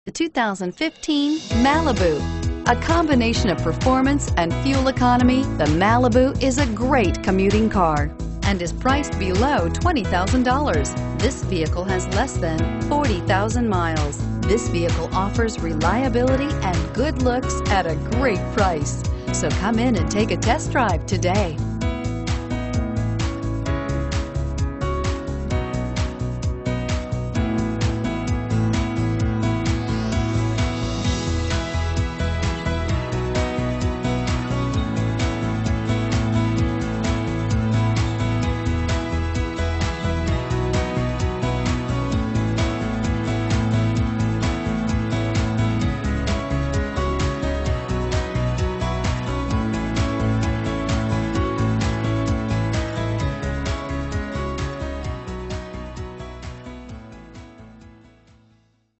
The 2015 Malibu. A combination of performance and fuel economy, the Malibu is a great commuting car and is priced below $20,000. This vehicle has less than 40,000 miles. This vehicle offers reliability and good looks at a great price. So come in and take a test drive today.